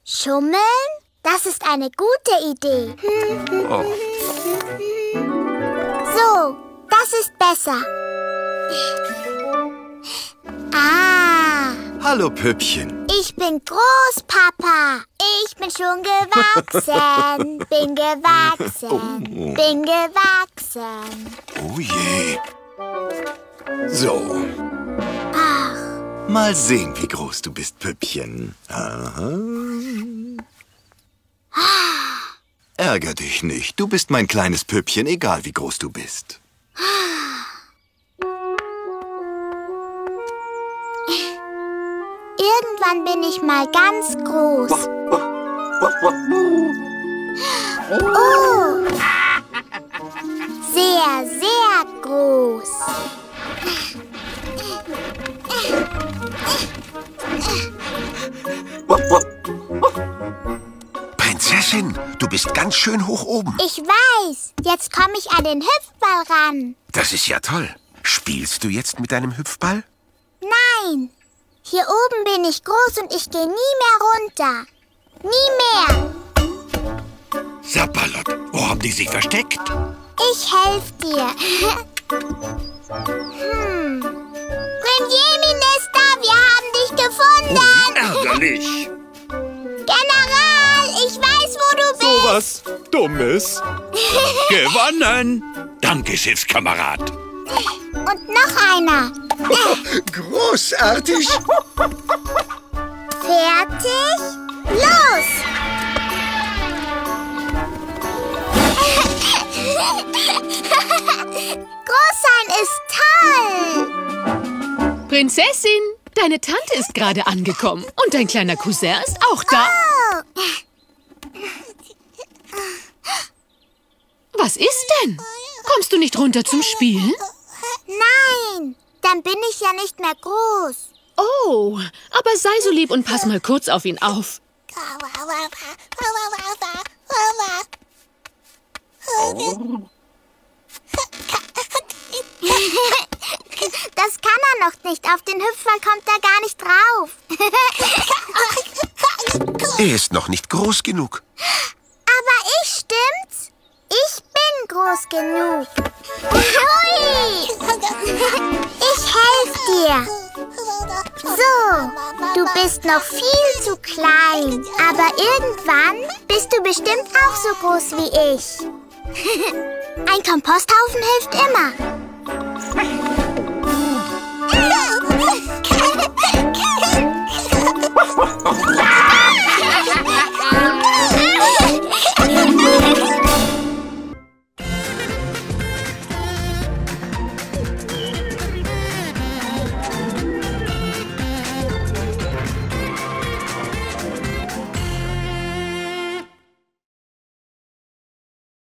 Schummeln? Das ist eine gute Idee. Oh. So, das ist besser. Ah. Hallo, Püppchen. Ich bin groß, Papa. Ich bin schon gewachsen. Bin gewachsen. Bin gewachsen. Oh je. So. Ach. Mal sehen, wie groß du bist, Püppchen. Aha. Ärger dich nicht. Du bist mein kleines Püppchen, egal wie groß du bist. Irgendwann bin ich mal ganz groß. Oh! Sehr, sehr groß. Prinzessin, du bist ganz schön hoch oben. Ich weiß. Jetzt komme ich an den Hüpfball ran. Das ist ja toll. Spielst du jetzt mit deinem Hüpfball? Nein. Hier oben bin ich groß und ich gehe nie mehr runter. Nie mehr. Sapperlot, wo haben die sich versteckt? Ich helfe dir. Benjamin ist da. Wir haben dich gefunden. Oh, wie ärgerlich. General, ich weiß, wo du bist. So was Dummes. Gewonnen. Danke, Schiffskamerad. Und noch einer. Großartig. Fertig? Los! Groß sein ist toll! Prinzessin, deine Tante ist gerade angekommen. Und dein kleiner Cousin ist auch da. Oh. Was ist denn? Kommst du nicht runter zum Spielen? Nein, dann bin ich ja nicht mehr groß. Oh, aber sei so lieb und pass mal kurz auf ihn auf. Das kann er noch nicht. Auf den Hüpfball kommt er gar nicht drauf. Er ist noch nicht groß genug. Aber ich, stimmt's? Ich bin groß genug. Hui! Ich helfe dir. So, du bist noch viel zu klein. Aber irgendwann bist du bestimmt auch so groß wie ich. Ein Komposthaufen hilft immer.